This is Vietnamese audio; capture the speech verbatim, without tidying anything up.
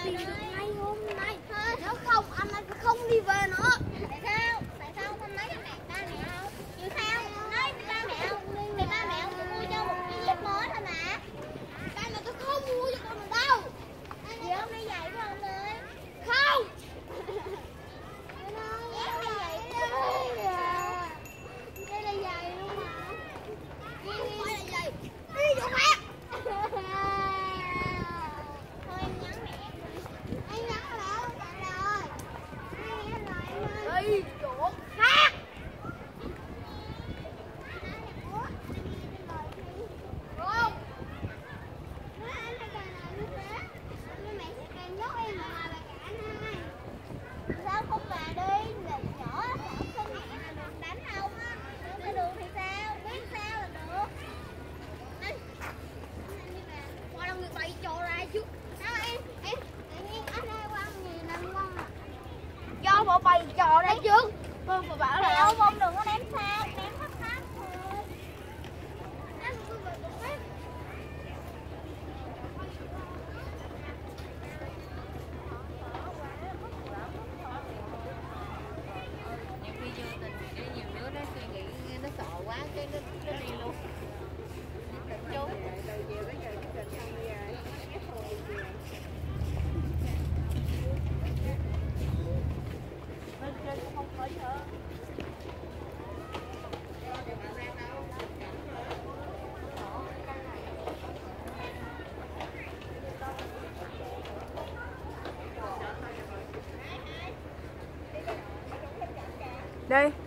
đi được ngay hôm nay. Nếu không anh ấy sẽ không đi về nữa. Tại sao? Tại sao không lấy cái mẹ ba mẹ không? Vì sao? Nói ba mẹ không? Thì ba mẹ không mua cho một cái dép mới thôi mà. Ba mẹ tôi không mua cho con mình đâu. Chị không đi giày phải không ơi? Không. Em đi giày. Đây là giày luôn hả? Không phải là giày. Đi chỗ khác. Thôi em nhắn mẹ. Anh nhắn là chạy rồi. Anh nhắn rồi em ơi. Đi chỗ khác. Không. Nói anh là càng làm như thế. Nhưng mẹ sẽ càng nhốt em mà bà cả hai. Sao không bà đi? Là nhỏ nhỏ sinh mẹ là đừng đánh không á. Nếu cái đường thì sao? Biết sao là được. Anh. Qua đâu người bày trò ra chứ. Đâu em, em, tự nhiên anh ơi qua gì nằm ngon à. Do bộ bày trò ra chứ. Vâng, bà bảo Mẹ là ông ông đừng có ném xa, ném thấp thấp thôi. anh cứ về chỗ khác. Nhiều khi vô tình cái nhiều đứa nó suy nghĩ nó sợ quá cái nó, nó đi luôn. Định trốn. Đây.